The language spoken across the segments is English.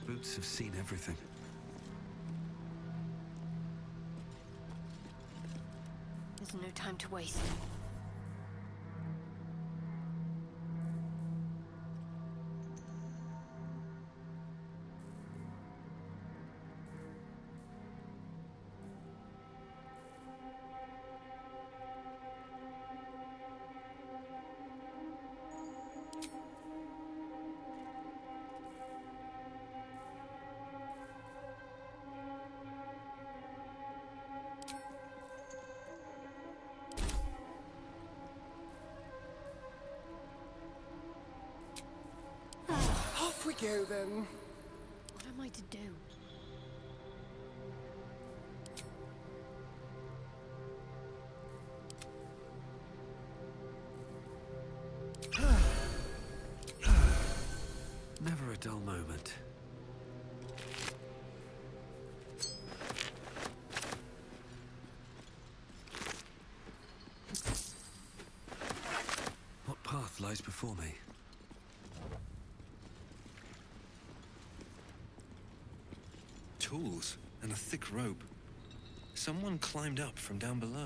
boots have seen everything. There's no time to waste. Off we go then. What am I to do? Never a dull moment. What path lies before me? Tools and a thick rope. Someone climbed up from down below.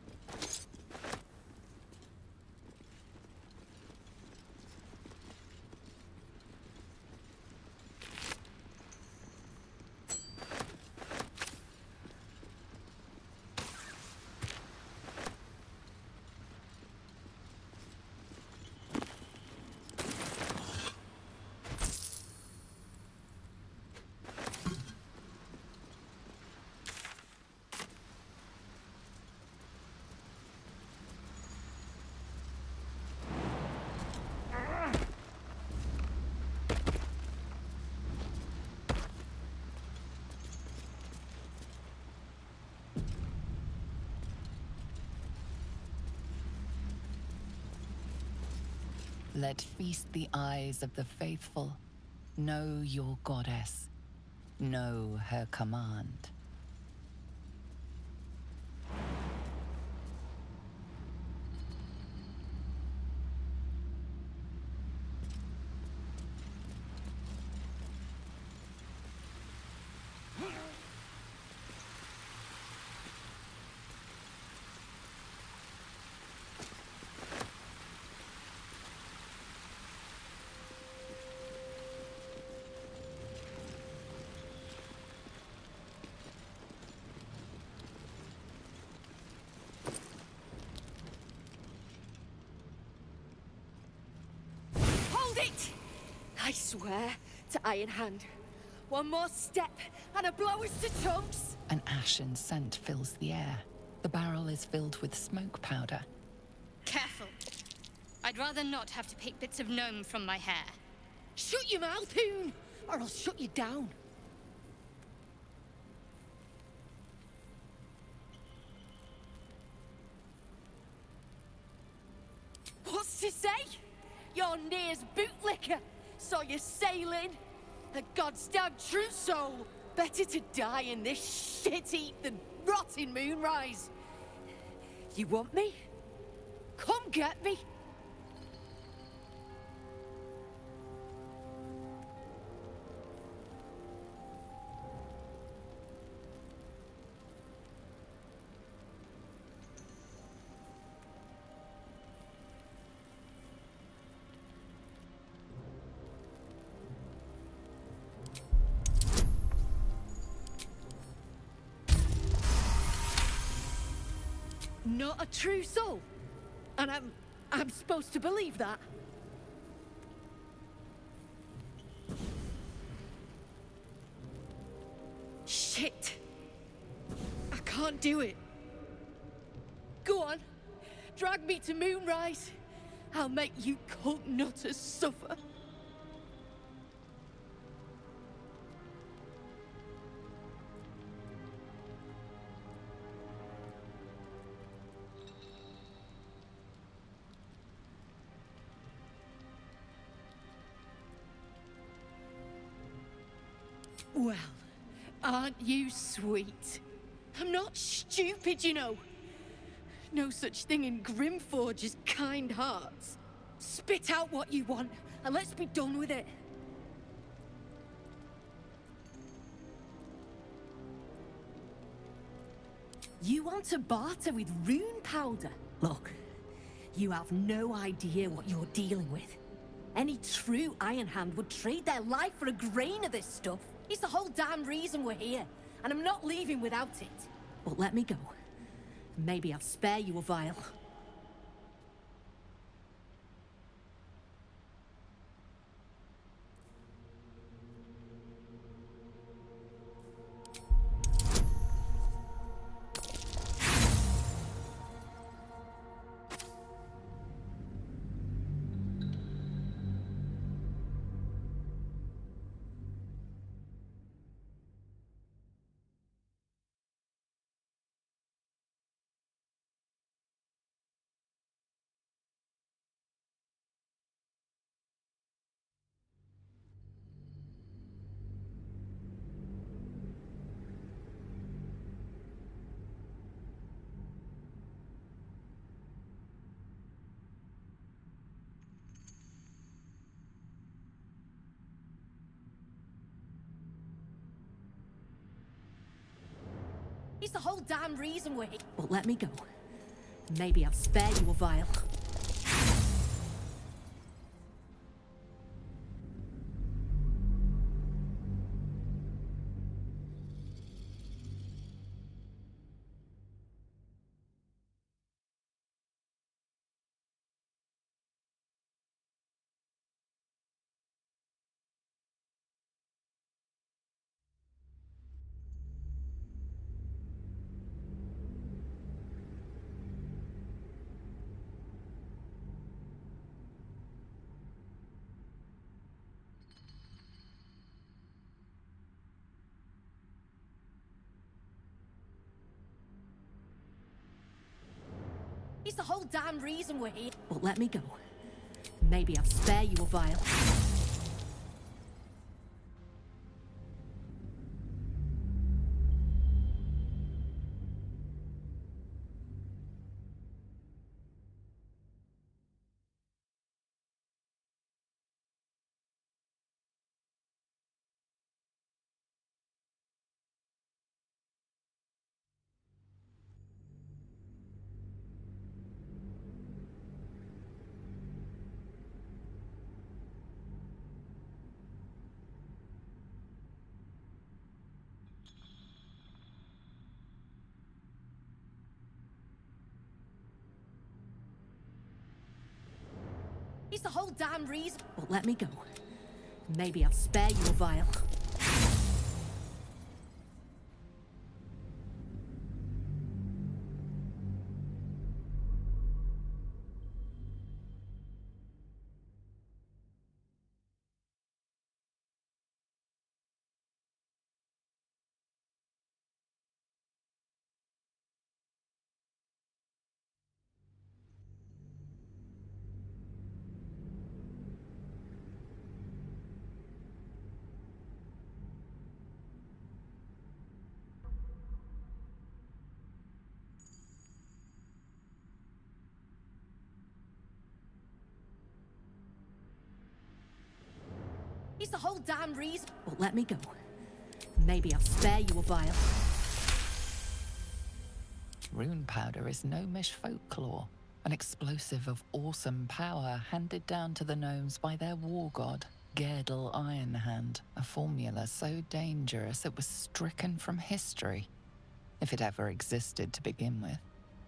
Let feast the eyes of the faithful. Know your goddess. Know her command. I swear to Iron Hand. One more step, and a blow is to chunks! An ashen scent fills the air. The barrel is filled with smoke powder. Careful. I'd rather not have to pick bits of gnome from my hair. Shut your mouth, Hoon, or I'll shut you down. What's to say? Your near's bootlicker. Saw you sailing. A god's damn trousseau. Better to die in this shit-eat than rot in Moonrise. You want me? Come get me. Not a true soul. And I'm supposed to believe that. Shit. I can't do it. Go on. Drag me to Moonrise. I'll make you cult nutters suffer. Well, aren't you sweet? I'm not stupid, you know. No such thing in Grimforge as kind hearts. Spit out what you want, and let's be done with it. You want to barter with rune powder? Look, you have no idea what you're dealing with. Any true Iron Hand would trade their life for a grain of this stuff. It's the whole damn reason we're here, and I'm not leaving without it. But let me go. Maybe I'll spare you a vial. It's the whole damn reason we're here. But let me go. Maybe I'll spare you a vial. It's the whole damn reason we're here. But let me go. Maybe I'll spare you a vial. It's the whole damn reason. But let me go. Maybe I'll spare you a vial. It's the whole damn reason. But let me go. Maybe I'll spare you a vial. Rune powder is gnomish folklore, an explosive of awesome power handed down to the gnomes by their war god, Gerdel Ironhand, a formula so dangerous it was stricken from history, if it ever existed to begin with.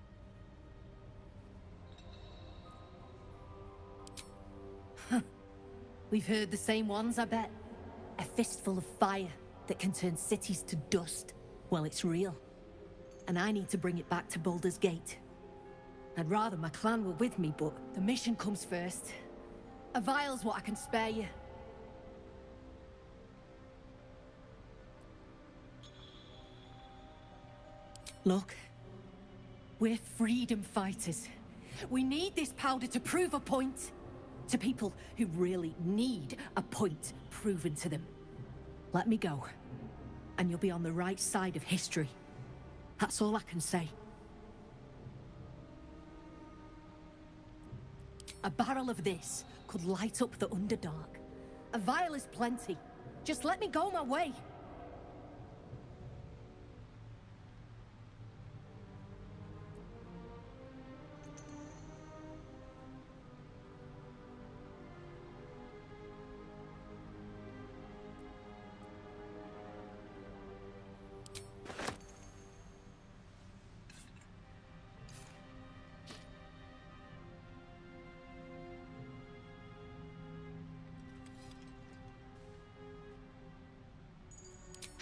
We've heard the same ones, I bet. A fistful of fire that can turn cities to dust. Well, it's real. And I need to bring it back to Baldur's Gate. I'd rather my clan were with me, but the mission comes first. A vial's what I can spare you. Look, we're freedom fighters. We need this powder to prove a point. To people who really need a point proven to them. Let me go, and you'll be on the right side of history. That's all I can say. A barrel of this could light up the Underdark. A vial is plenty. Just let me go my way.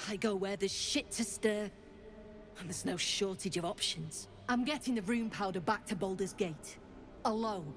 I go where there's shit to stir. And there's no shortage of options. I'm getting the rune powder back to Baldur's Gate. Alone.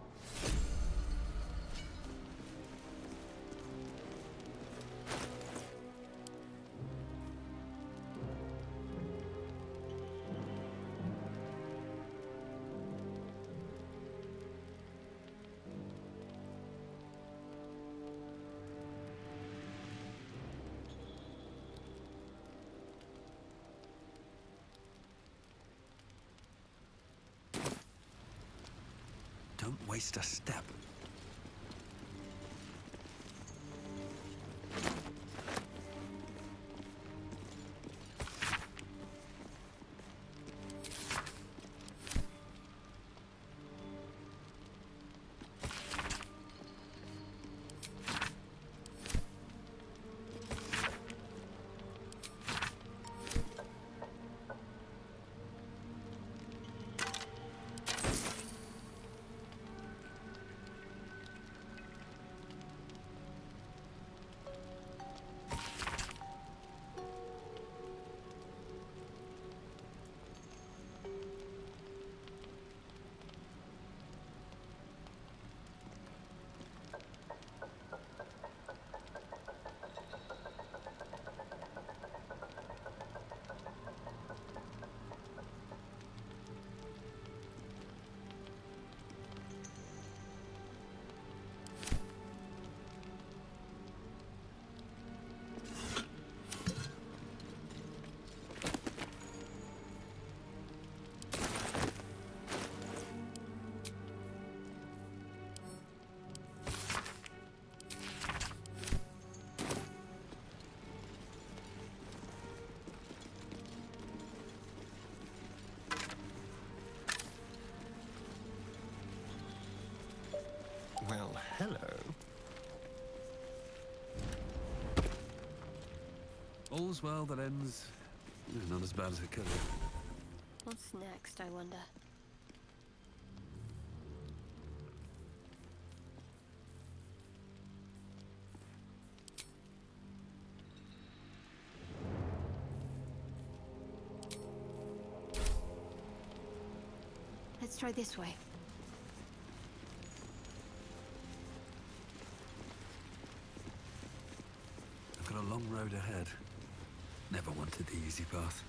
Don't waste a step. Well, hello. All's well that ends. Not as bad as it could have. What's next, I wonder? Let's try this way. I've got a long road ahead. Never wanted the easy path.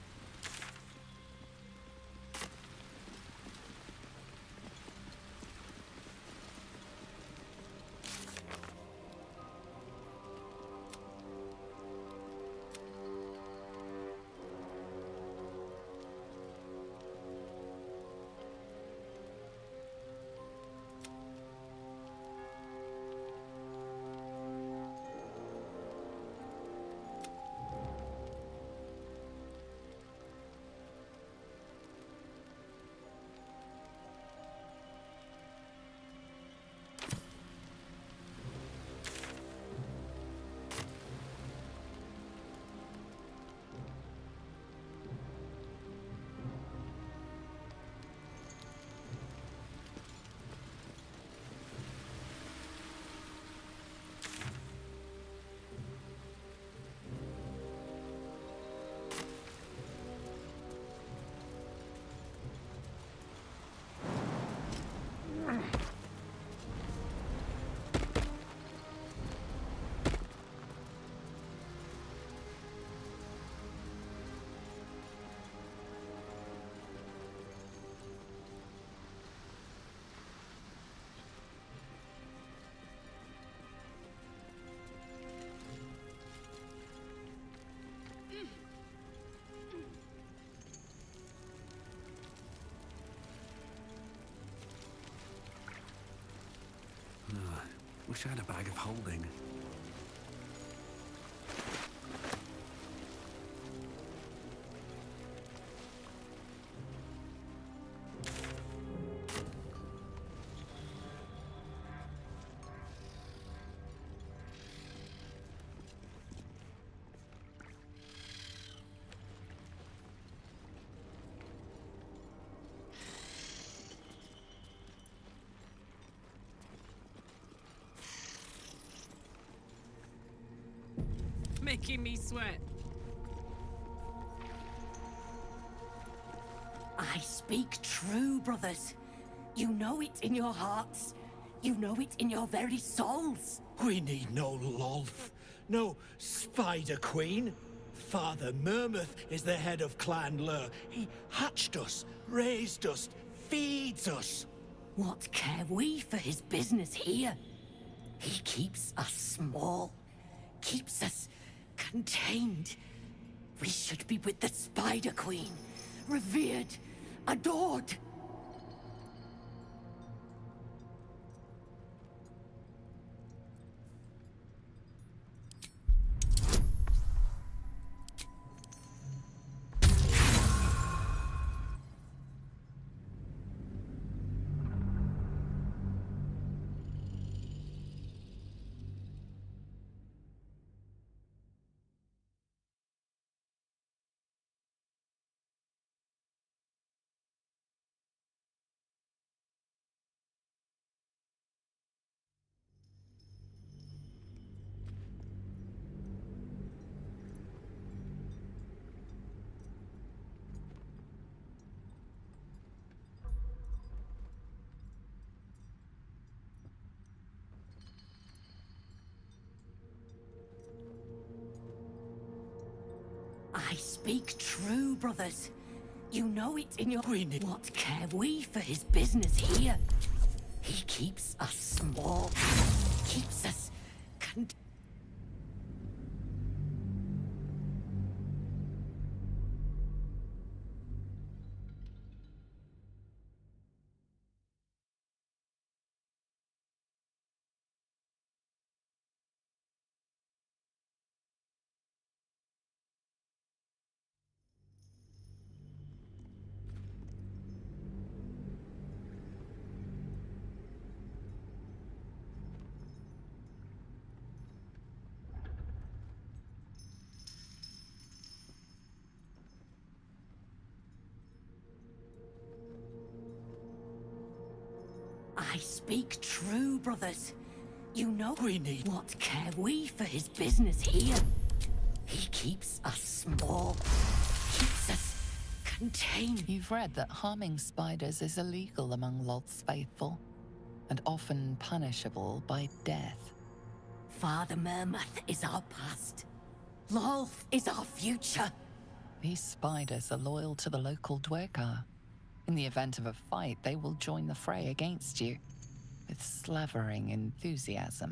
Wish I had a bag of holding. Making me sweat. I speak true, brothers. You know it in your hearts. You know it in your very souls. We need no Lolth, no Spider Queen. Father Mermuth is the head of Clan Lur. He hatched us, raised us, feeds us. What care we for his business here? He keeps us small, keeps us contained. We should be with the Spider Queen, revered, adored. I speak true, brothers. You know it in your... What care we for his business here? He keeps us small, keeps us I speak true, brothers. You know we need... What care we for his business here? He keeps us small, keeps us contained. You've read that harming spiders is illegal among Lolth's faithful, and often punishable by death. Father Mermuth is our past. Lolth is our future. These spiders are loyal to the local Dwergar. In the event of a fight, they will join the fray against you, with slavering enthusiasm.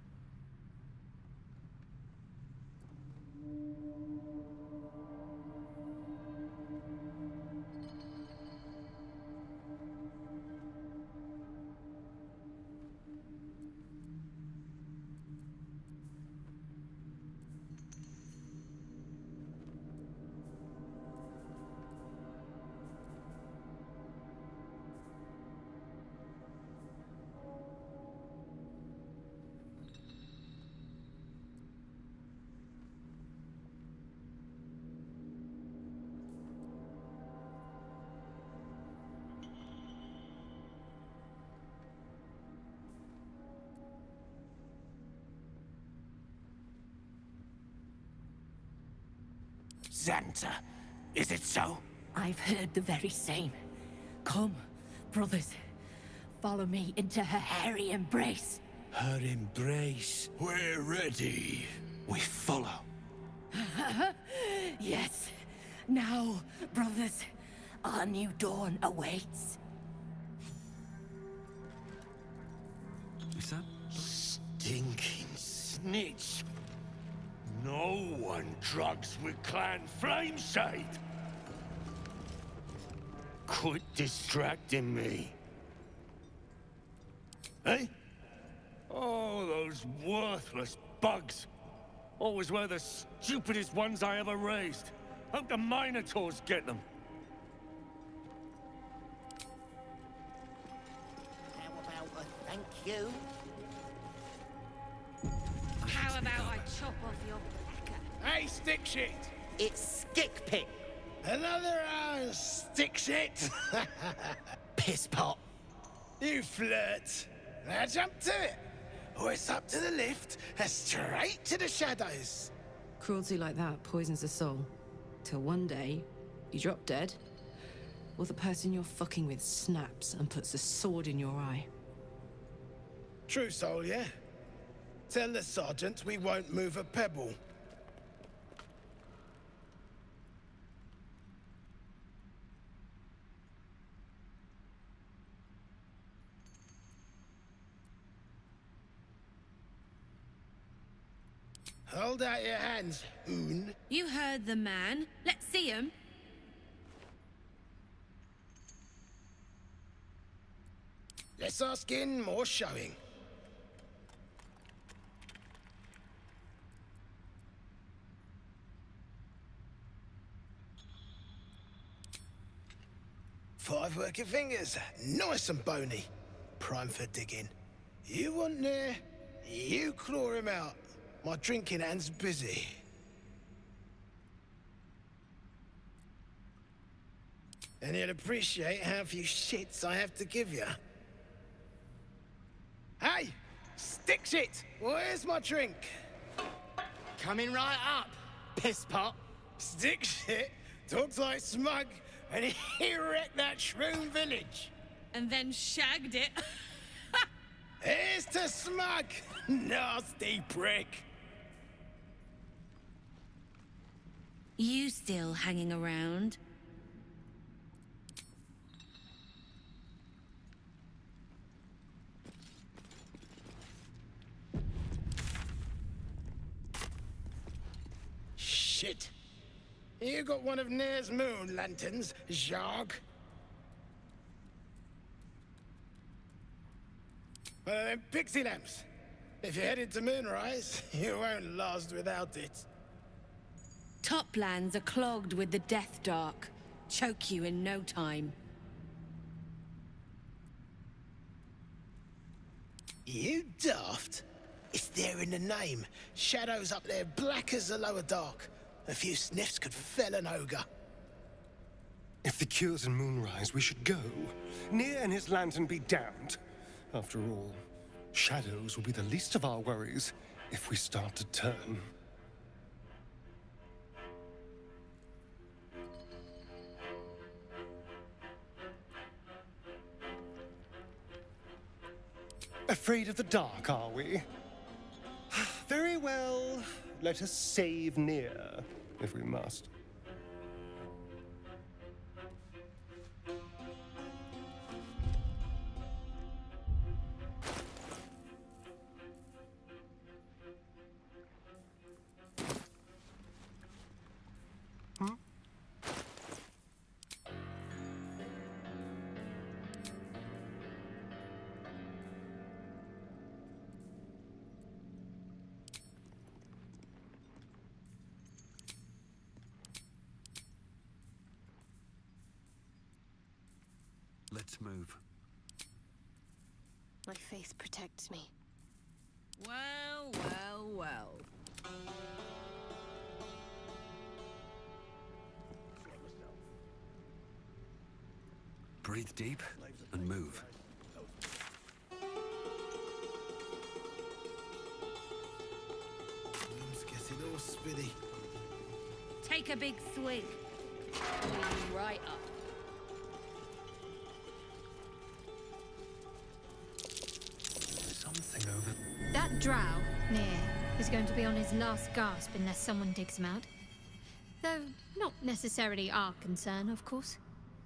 Xanta, is it so? I've heard the very same. Come, brothers. Follow me into her hairy embrace. Her embrace. We're ready. We follow. Yes. Now, brothers, our new dawn awaits. Is that... Stinking snitch. No one drugs with Clan Flameshade. Quit distracting me. Eh? Oh, those worthless bugs. Always were the stupidest ones I ever raised. Hope the Minotaurs get them. How about a thank you? How about I chop off your pecker? Hey, stick shit! It's Skickpick. Another stick shit! Piss pot. You flirt. Now jump to it. Or it's up to the lift and straight to the shadows. Cruelty like that poisons the soul. Till one day, you drop dead. or the person you're fucking with snaps and puts a sword in your eye. True soul, yeah? Tell the sergeant we won't move a pebble. Hold out your hands, Hoon. You heard the man. Let's see him. Less our skin, more showing. Five working fingers, nice and bony. Prime for digging. You want near, you claw him out. My drinking hand's busy. And you'll appreciate how few shits I have to give you. Hey! Stick shit! Where's my drink? Coming right up, piss pot. Stick shit talks like smug, and he wrecked that shroom village. And then shagged it. Here's to smug, nasty prick. You still hanging around? Shit. You got one of Nair's moon lanterns, Zharg? One of them pixie lamps. If you're headed to Moonrise, you won't last without it. Toplands are clogged with the Death Dark. Choke you in no time. You daft? It's there in the name. Shadows up there black as the lower dark. A few sniffs could fell an ogre. If the cure's in Moonrise, we should go. Nier and his lantern be damned. After all, shadows will be the least of our worries if we start to turn. Afraid of the dark, are we? Very well. Let us save Nier, if we must. Let's move. My faith protects me. Well, well, well. Breathe deep and move. Room's getting all spinny. Take a big swig. Pull you right up. Something over... That drow, Nier, is going to be on his last gasp unless someone digs him out. Though not necessarily our concern, of course.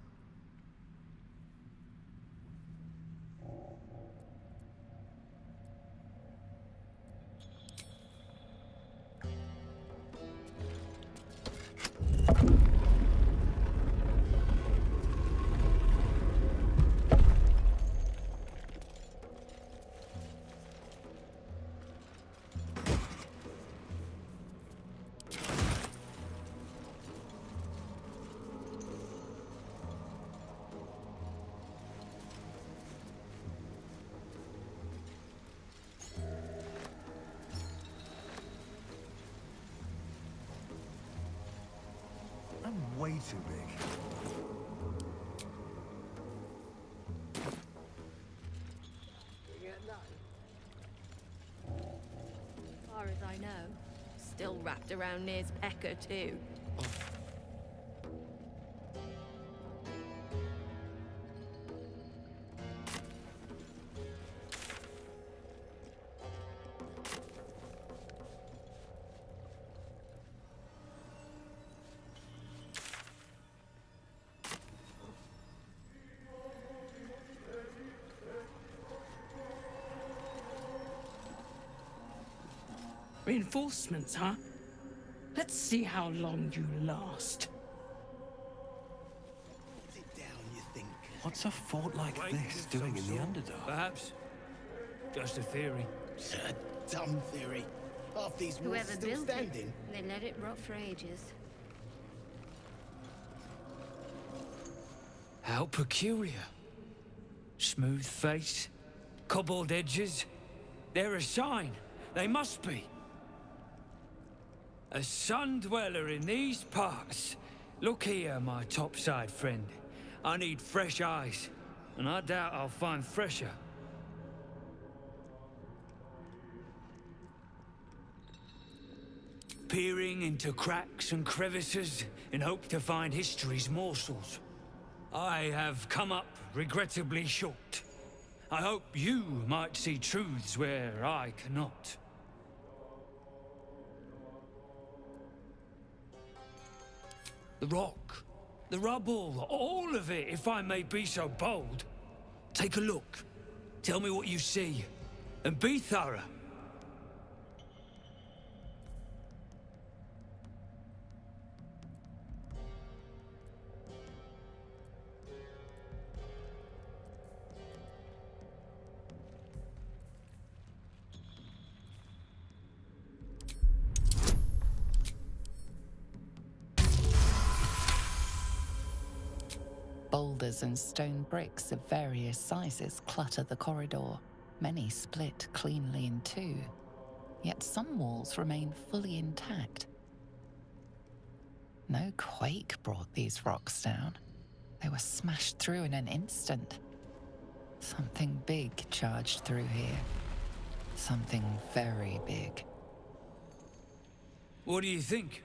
I'm way too big. As far as I know, still wrapped around Nier's pecker too. Reinforcements, huh? Let's see how long you last. Sit down, you think. What's a fort like this doing in the Underdark? Perhaps. Just a theory. A dumb theory. Half these walls Whoever still built standing. it, they let it rot for ages. How peculiar. Smooth face, cobbled edges. They're a sign. They must be. A sun dweller in these parts. Look here, my topside friend. I need fresh eyes, and I doubt I'll find fresher. Peering into cracks and crevices in hope to find history's morsels. I have come up regrettably short. I hope you might see truths where I cannot. The rock, the rubble, all of it, if I may be so bold. Take a look. Tell me what you see, and be thorough. Boulders and stone bricks of various sizes clutter the corridor, many split cleanly in two. Yet some walls remain fully intact. No quake brought these rocks down. They were smashed through in an instant. Something big charged through here. Something very big. What do you think?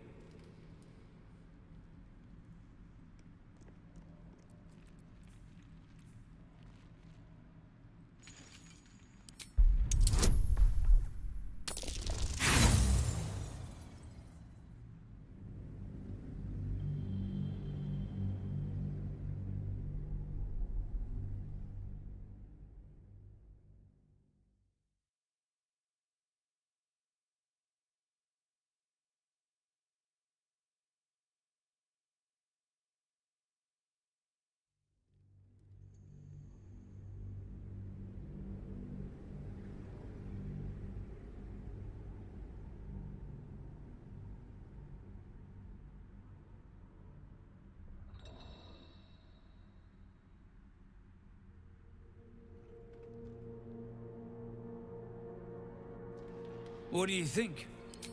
What do you think?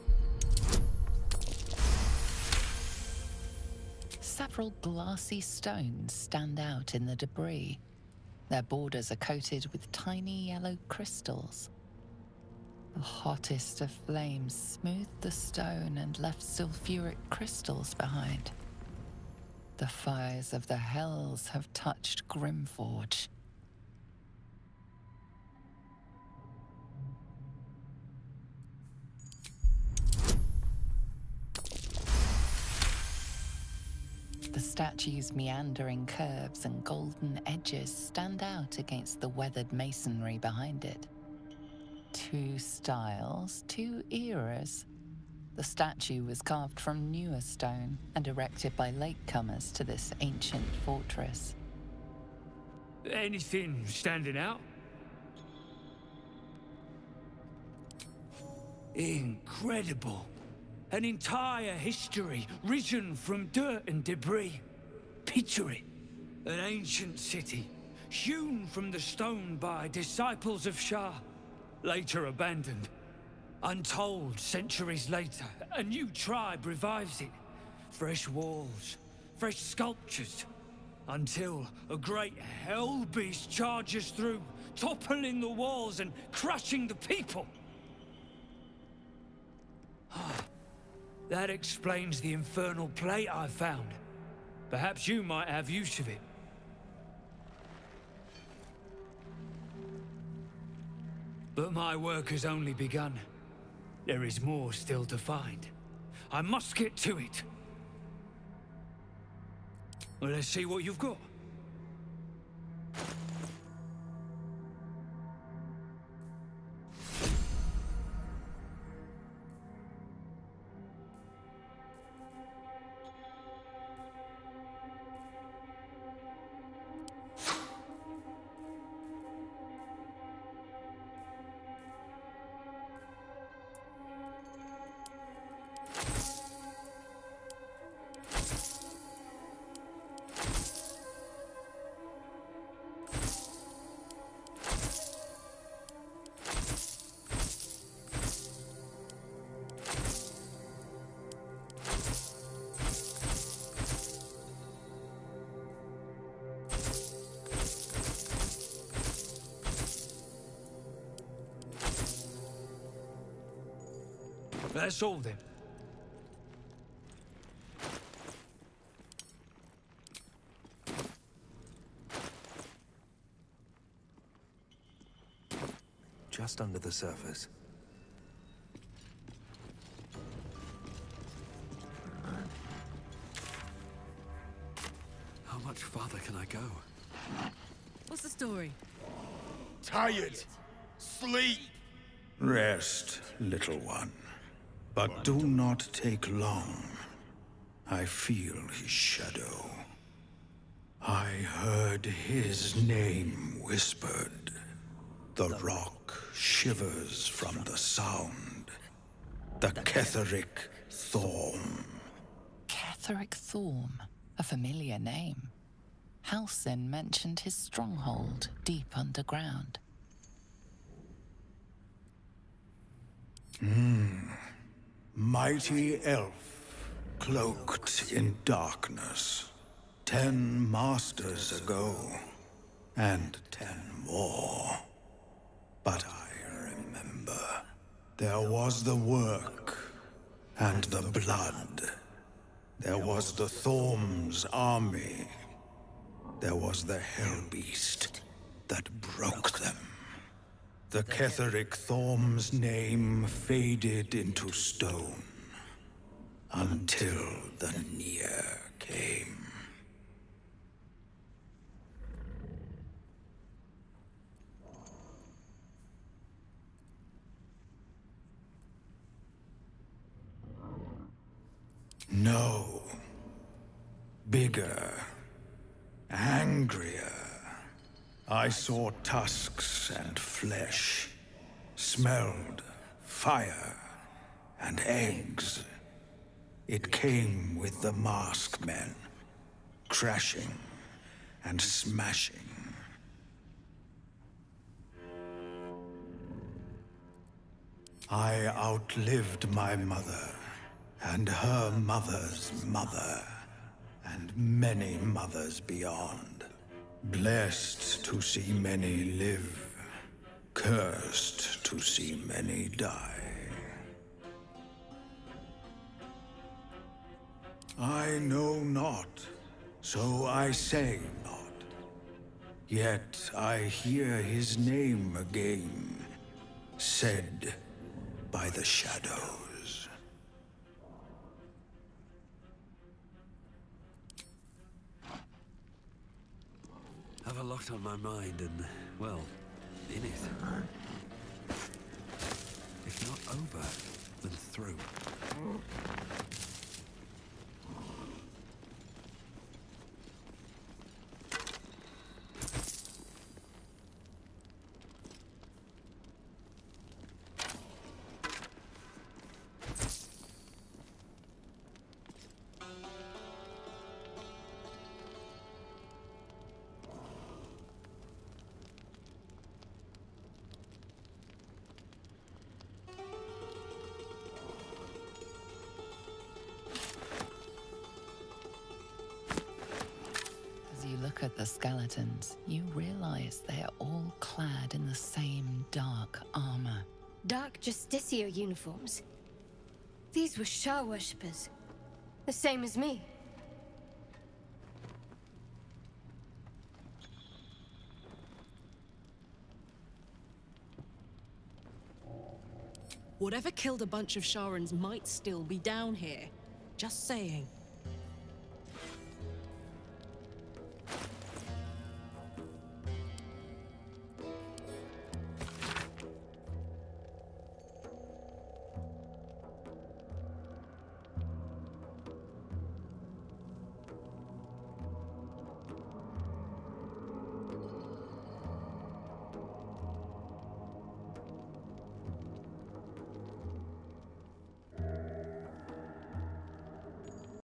Several glassy stones stand out in the debris. Their borders are coated with tiny yellow crystals. The hottest of flames smoothed the stone and left sulfuric crystals behind. The fires of the hells have touched Grimforge. The statue's meandering curves and golden edges stand out against the weathered masonry behind it. Two styles, two eras. The statue was carved from newer stone and erected by latecomers to this ancient fortress. Anything standing out? Incredible. An entire history risen from dirt and debris. Picture it. An ancient city, hewn from the stone by disciples of Shah, later abandoned. Untold centuries later, a new tribe revives it. Fresh walls, fresh sculptures, until a great hell beast charges through, toppling the walls and crushing the people. That explains the infernal plate I found. Perhaps you might have use of it. But my work has only begun. There is more still to find. I must get to it. Well, let's see what you've got. That's all then. Just under the surface. How much farther can I go? What's the story? Tired. Sleep. Rest, little one. But do not take long. I feel his shadow. I heard his name whispered. The rock shivers from the sound. The Ketheric Thorm. Ketheric Thorm, a familiar name. Halsin mentioned his stronghold deep underground. Mighty elf, cloaked in darkness. 10 masters ago, and 10 more. But I remember. There was the work, and the blood. There was the Thorm's army. There was the Hellbeast that broke them. The Ketheric Thorm's name faded into stone. Until the Nier came. No. Bigger. Angrier. I saw tusks and flesh. Smelled fire and eggs. It came with the masked men. Crashing and smashing. I outlived my mother. And her mother's mother, and many mothers beyond. Blessed to see many live, cursed to see many die. I know not, so I say not. Yet I hear his name again, said by the shadows. Have a lot on my mind and, well, in it. If not over, then through. Look at the skeletons, you realize they are all clad in the same dark armor. Dark Justicia uniforms. These were Shah worshippers. The same as me. Whatever killed a bunch of Sharans might still be down here. Just saying.